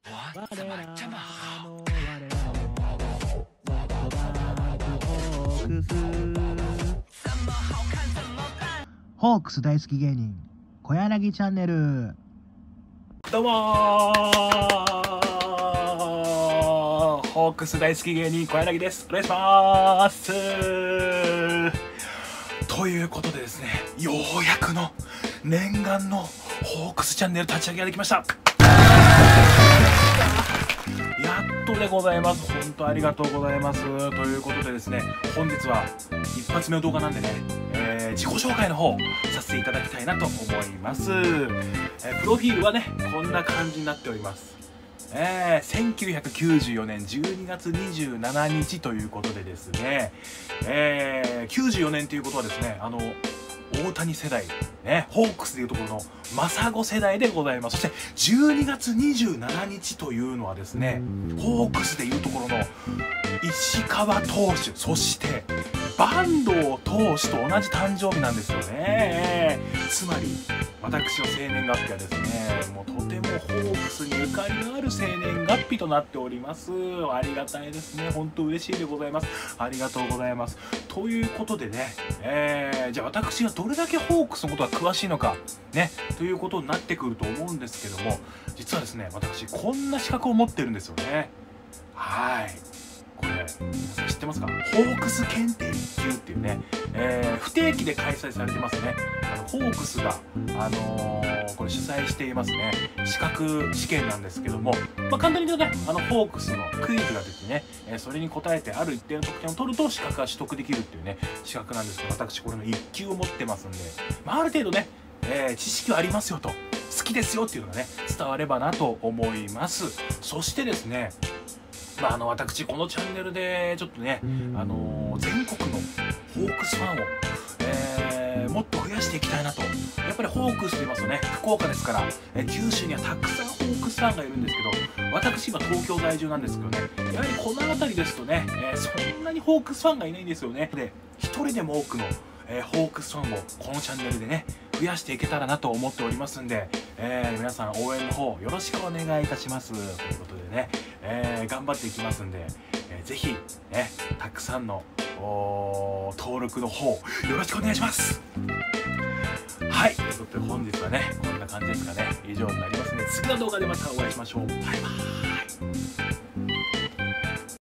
ホークス大好き芸人小柳チャンネル。 どうもホークス大好き芸人小柳です。お願いします。ということでですね、ようやくの念願のホークスチャンネル立ち上げができました。やっとでございます。本当ありがとうございます。ということでですね、本日は一発目の動画なんでね、自己紹介の方させていただきたいなと思います。プロフィールはねこんな感じになっております。1994年12月27日ということでですね、94年ということはですね、大谷世代、ね、ホークスでいうところのマサゴ世代でございます。そして12月27日というのはですね、ホークスでいうところの石川投手、そして坂東投手と同じ誕生日なんですよね。つまり私の生年月日はですね、もうとてもホークスにゆかりのある生年月日となっております。ありがたいですね。本当嬉しいでございます。ありがとうございます。ということでね、じゃあ私がどれだけホークスのことが詳しいのかね、ということになってくると思うんですけども、実はですね、私こんな資格を持ってるんですよね。はい。これ皆さん知ってますか？ホークス検定1級っていうね、不定期で開催されてますね。ホークスが、これ主催していますね資格試験なんですけども、簡単に言うとね、ホークスのクイズが出てね、それに答えてある一定の得点を取ると資格が取得できるっていうね資格なんですけど、私これの1級を持ってますんで、ある程度ね、知識はありますよと、好きですよっていうのがね伝わればなと思います。そしてですね、私このチャンネルでちょっとね、全国のホークスファンを、もっと増やしていきたいなと。やっぱりホークスと言いますとね、福岡ですから、九州にはたくさんホークスファンがいるんですけど、私今東京在住なんですけどね、やはりこの辺りですとね、そんなにホークスファンがいないんですよね。で、一人でも多くの、ホークスファンをこのチャンネルでね増やしていけたらなと思っておりますんで、皆さん応援の方よろしくお願いいたしますということでね、頑張っていきますんで、ぜひねたくさんの登録の方よろしくお願いします。はい、ということで本日はねこんな感じですかね。以上になりますね。次の動画でまたお会いしましょう。バイバーイ。